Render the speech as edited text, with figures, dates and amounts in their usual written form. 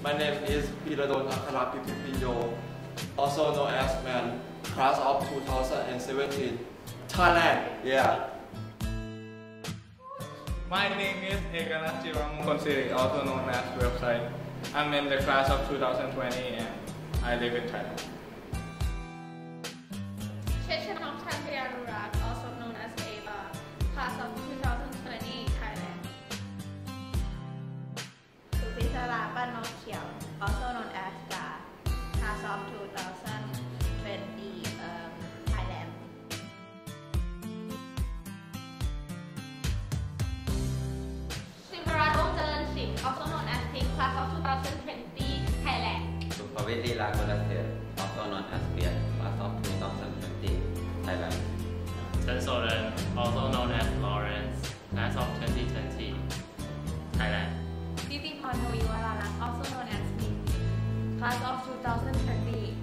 My name is FCPIntro, also known as Man, class of 2017, Thailand. Yeah. My name is Ekanath Jiwamongkonsiri, also known as Website. I'm in the class of 2020 and I live in Thailand. Also known as Ava, class of 2020, Thailand. Supisara Panokiao, also known as Ga, class of 2020, Thailand. Simbarat Ongjalan, also known as Pink, class of 2020, Thailand. Supaviti Lagolathir, also known as Pian, class of 2020, Thailand. Chen Soren, also known as Lawrence, class of 2020, Thailand. Titi Pornoviwalarat, also known as Pink, class of 2020,